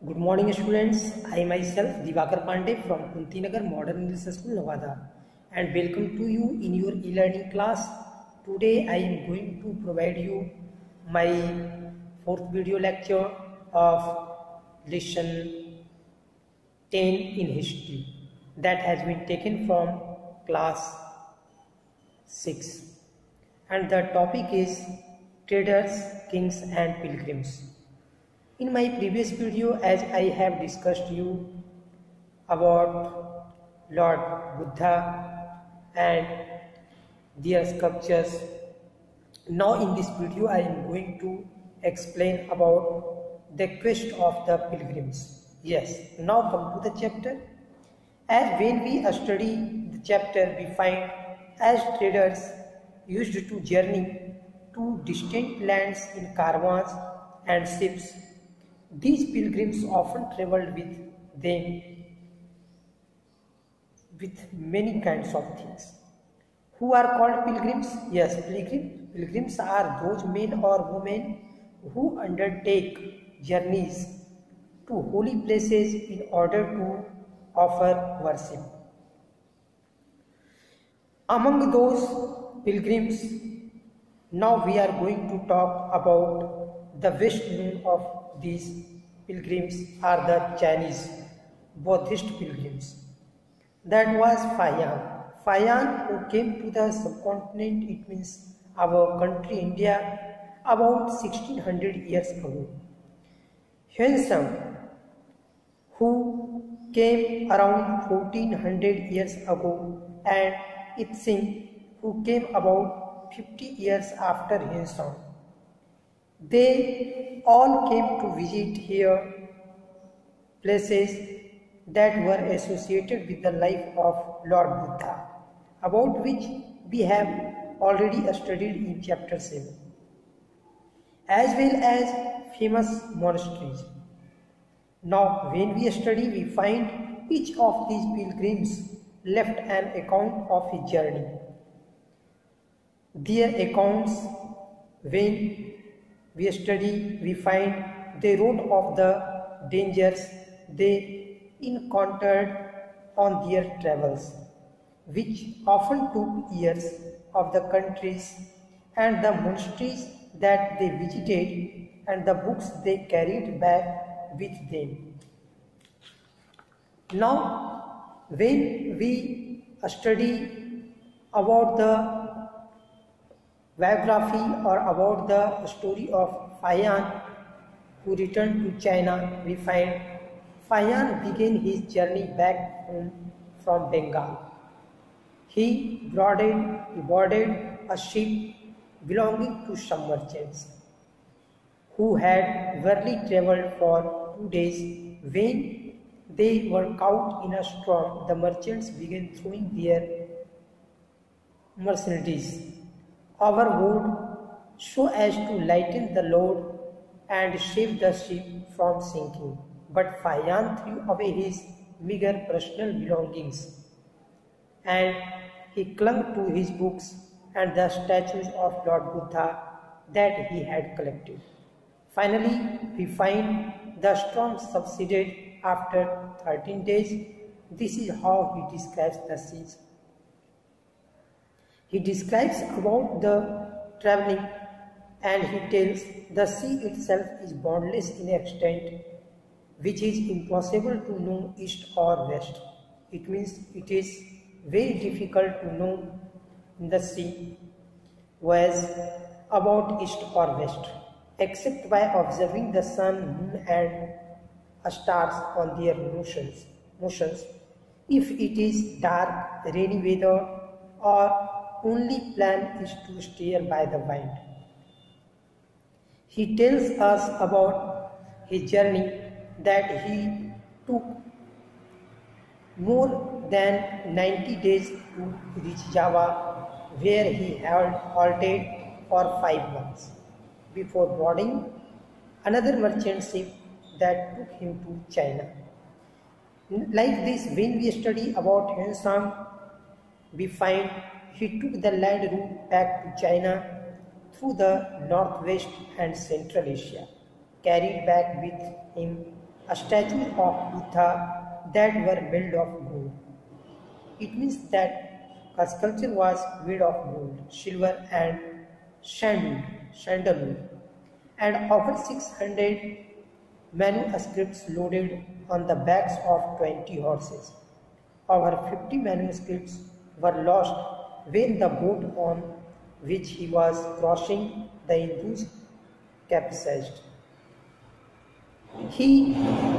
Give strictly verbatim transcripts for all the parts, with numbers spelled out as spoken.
Good morning students, I myself Divakar Pandey from Kuntinagar Modern English School Nevada and welcome to you in your e-learning class. Today I am going to provide you my fourth video lecture of lesson ten in history that has been taken from class six and the topic is traders, kings and pilgrims. In my previous video, as I have discussed you about Lord Buddha and their sculptures, now in this video I am going to explain about the quest of the pilgrims. Yes, now come to the chapter. As when we study the chapter, we find as traders used to journey to distant lands in caravans and ships. These pilgrims often traveled with them with many kinds of things. Who are called pilgrims? Yes, pilgrim, pilgrims are those men or women who undertake journeys to holy places in order to offer worship. Among those pilgrims, now we are going to talk about the best known of these pilgrims are the Chinese Buddhist pilgrims. That was Fayan. Fayan who came to the subcontinent, it means our country India, about sixteen hundred years ago. Huanshan who came around fourteen hundred years ago, and Yixing who came about fifty years after Huanshan. They all came to visit here places that were associated with the life of Lord Buddha, about which we have already studied in chapter seven, as well as famous monasteries. Now, when we study, we find each of these pilgrims left an account of his journey. Their accounts, when we study, we find they wrote of the dangers they encountered on their travels, which often took years, of the countries and the monasteries that they visited and the books they carried back with them. Now, when we study about the biography or about the story of Fayan who returned to China, we find Fayan began his journey back home from Bengal. He boarded, he boarded a ship belonging to some merchants who had barely traveled for two days. When they were caught in a storm, the merchants began throwing their merchandise overboard so as to lighten the load and save the ship from sinking. But Fayan threw away his meager personal belongings and he clung to his books and the statues of Lord Buddha that he had collected. Finally, we find the storm subsided after thirteen days. This is how he describes the seas. He describes about the traveling and he tells the sea itself is boundless in extent, which is impossible to know east or west. It means it is very difficult to know in the sea was about east or west, except by observing the sun, moon and stars on their motions. motions. If it is dark, rainy weather, or only plan is to steer by the wind. He tells us about his journey that he took more than ninety days to reach Java, where he had halted for five months before boarding another merchant ship that took him to China. Like this, when we study about Huanshan, we find he took the land route back to China through the northwest and central Asia, carried back with him statues of Buddha that were made of gold. It means that a sculpture was made of gold, silver, and sandalwood, sandalwood, and over six hundred manuscripts loaded on the backs of twenty horses. Over fifty manuscripts were lost when the boat on which he was crossing the Indus capsized. He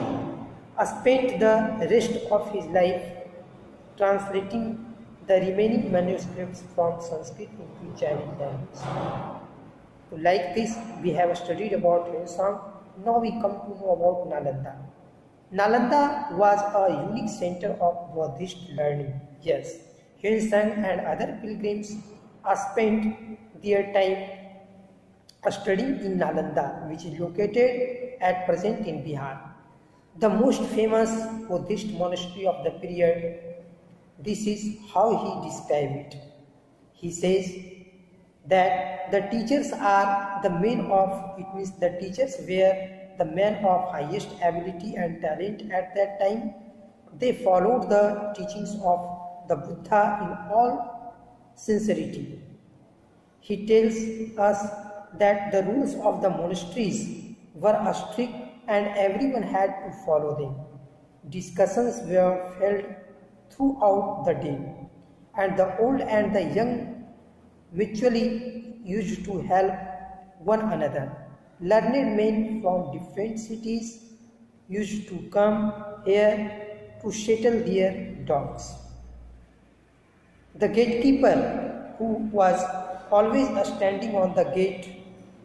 spent the rest of his life translating the remaining manuscripts from Sanskrit into Chinese language. So like this, we have studied about Hyeonsang. Now we come to know about Nalanda. Nalanda was a unique center of Buddhist learning. Yes, Hyeonsang and other pilgrims spent their time studying in Nalanda, which is located at present in Bihar. The most famous Buddhist monastery of the period. This is how he described it. He says that the teachers are the men of, it means the teachers were the men of highest ability and talent at that time. They followed the teachings of the Buddha in all sincerity. He tells us that the rules of the monasteries were strict and everyone had to follow them. Discussions were held throughout the day, and the old and the young mutually used to help one another. Learned men from different cities used to come here to settle their doubts. The gatekeeper, who was always standing on the gate,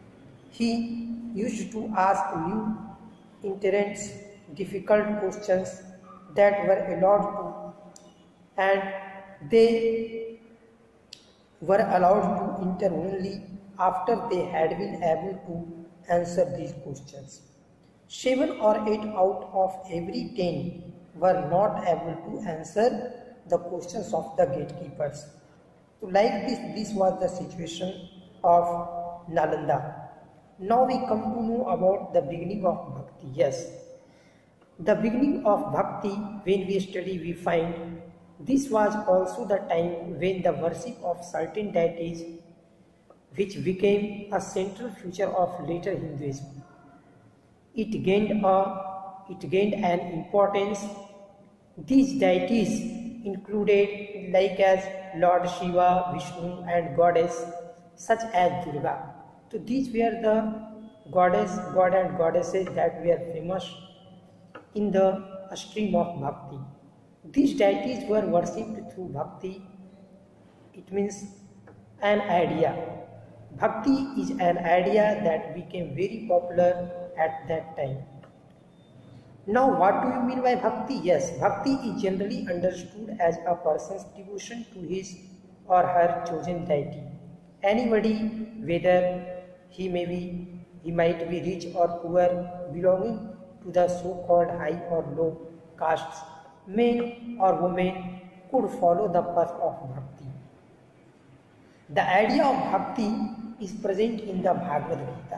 he used to ask new entrants difficult questions that were allowed to, and they were allowed to enter only after they had been able to answer these questions. Seven or eight out of every ten were not able to answer the questions of the gatekeepers. So like this, this was the situation of Nalanda. Now we come to know about the beginning of Bhakti. Yes, the beginning of Bhakti, when we study, we find this was also the time when the worship of certain deities, which became a central feature of later Hinduism, it gained a it gained an importance. These deities included like as Lord Shiva, Vishnu, and goddess such as Durga. So these were the goddess, god and goddesses that were famous in the stream of Bhakti. These deities were worshipped through Bhakti. It means an idea. Bhakti is an idea that became very popular at that time. Now what do you mean by Bhakti? Yes, Bhakti is generally understood as a person's devotion to his or her chosen deity. Anybody, whether he may be, he might be rich or poor, belonging to the so-called high or low castes, men or women, could follow the path of Bhakti. The idea of Bhakti is present in the Bhagavad Gita,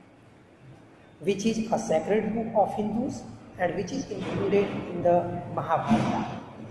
which is a sacred book of Hindus and which is included in the Mahabharata.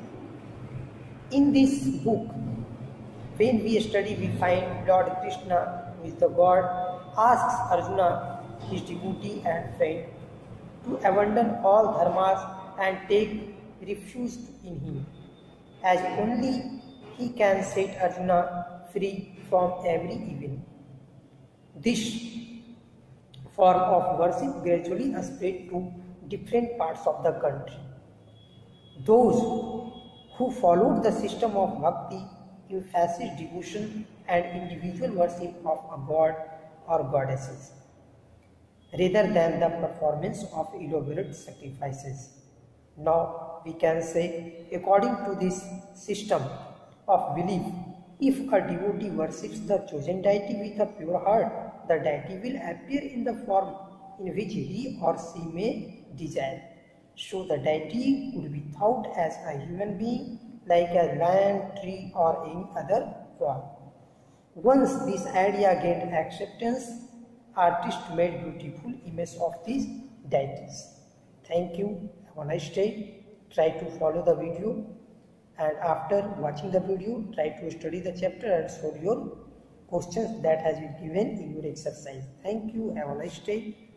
In this book, when we study, we find Lord Krishna, who is the God, asks Arjuna, his devotee and friend, to abandon all dharmas and take refuge in him, as only he can set Arjuna free from every evil. This form of worship gradually spread to different parts of the country. Those who followed the system of Bhakti emphasized devotion and individual worship of a god or goddesses, rather than the performance of elaborate sacrifices. Now we can say, according to this system of belief, if a devotee worships the chosen deity with a pure heart, the deity will appear in the form in which he or she may desire. So the deity could be thought as a human being, like a lion, tree, or any other form. Once this idea gained acceptance, artists made beautiful images of these deities. Thank you. Have a nice day. Try to follow the video, and after watching the video, try to study the chapter and solve your questions that has been given in your exercise. Thank you. Have a nice day.